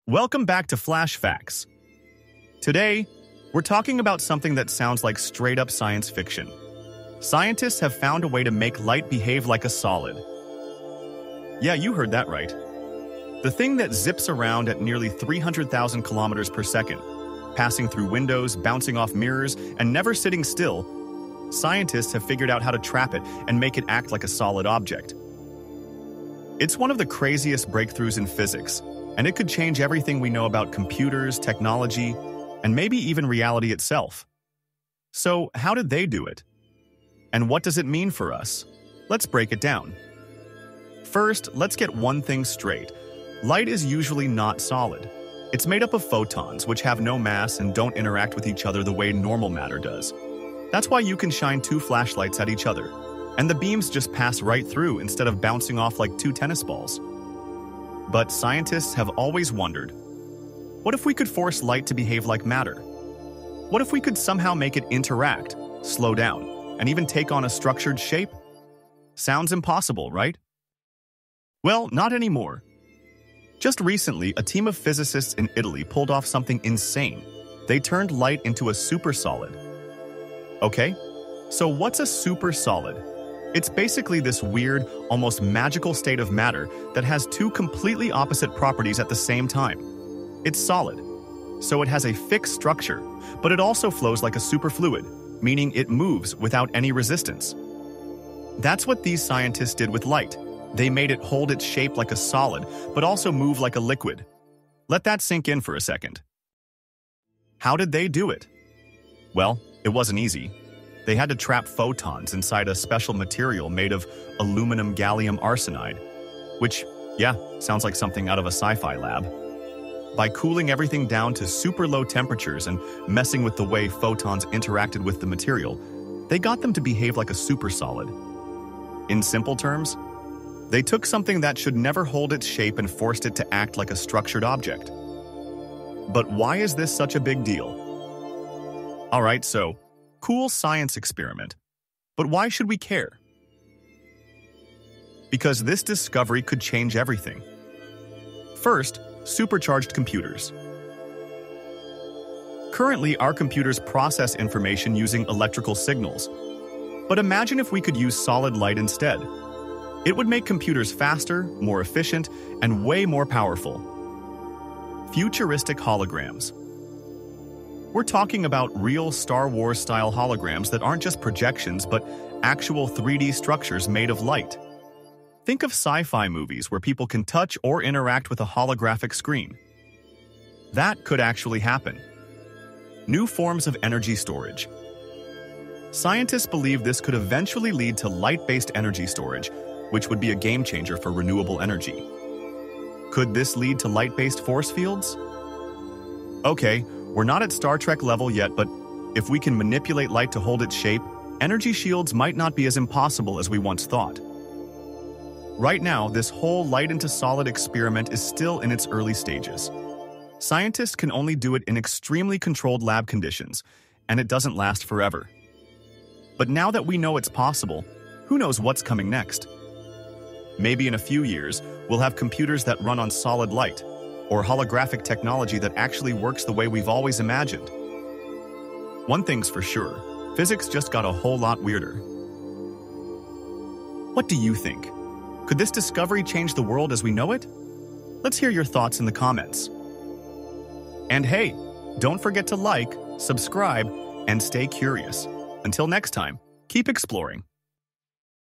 Welcome back to Flash Facts. Today, we're talking about something that sounds like straight-up science fiction. Scientists have found a way to make light behave like a solid. Yeah, you heard that right. The thing that zips around at nearly 300,000 kilometers per second, passing through windows, bouncing off mirrors, and never sitting still, scientists have figured out how to trap it and make it act like a solid object. It's one of the craziest breakthroughs in physics, and it could change everything we know about computers, technology, and maybe even reality itself. So, how did they do it? And what does it mean for us? Let's break it down. First, let's get one thing straight. Light is usually not solid. It's made up of photons, which have no mass and don't interact with each other the way normal matter does. That's why you can shine two flashlights at each other, and the beams just pass right through instead of bouncing off like two tennis balls. But scientists have always wondered, what if we could force light to behave like matter? What if we could somehow make it interact, slow down, and even take on a structured shape? Sounds impossible, right? Well, not anymore. Just recently, a team of physicists in Italy pulled off something insane. They turned light into a supersolid. Okay, so what's a supersolid? It's basically this weird, almost magical state of matter that has two completely opposite properties at the same time. It's solid, so it has a fixed structure, but it also flows like a superfluid, meaning it moves without any resistance. That's what these scientists did with light. They made it hold its shape like a solid, but also move like a liquid. Let that sink in for a second. How did they do it? Well, it wasn't easy. They had to trap photons inside a special material made of aluminum gallium arsenide, which, yeah, sounds like something out of a sci-fi lab. By cooling everything down to super low temperatures and messing with the way photons interacted with the material, they got them to behave like a supersolid. In simple terms, they took something that should never hold its shape and forced it to act like a structured object. But why is this such a big deal? Alright, so, cool science experiment. But why should we care? Because this discovery could change everything. First, supercharged computers. Currently, our computers process information using electrical signals. But imagine if we could use solid light instead. It would make computers faster, more efficient, and way more powerful. Futuristic holograms. We're talking about real Star Wars-style holograms that aren't just projections, but actual 3D structures made of light. Think of sci-fi movies where people can touch or interact with a holographic screen. That could actually happen. New forms of energy storage. Scientists believe this could eventually lead to light-based energy storage, which would be a game-changer for renewable energy. Could this lead to light-based force fields? Okay, we're not at Star Trek level yet, but if we can manipulate light to hold its shape, energy shields might not be as impossible as we once thought. Right now, this whole light into solid experiment is still in its early stages. Scientists can only do it in extremely controlled lab conditions, and it doesn't last forever. But now that we know it's possible, who knows what's coming next? Maybe in a few years, we'll have computers that run on solid light, or holographic technology that actually works the way we've always imagined. One thing's for sure, physics just got a whole lot weirder. What do you think? Could this discovery change the world as we know it? Let's hear your thoughts in the comments. And hey, don't forget to like, subscribe, and stay curious. Until next time, keep exploring.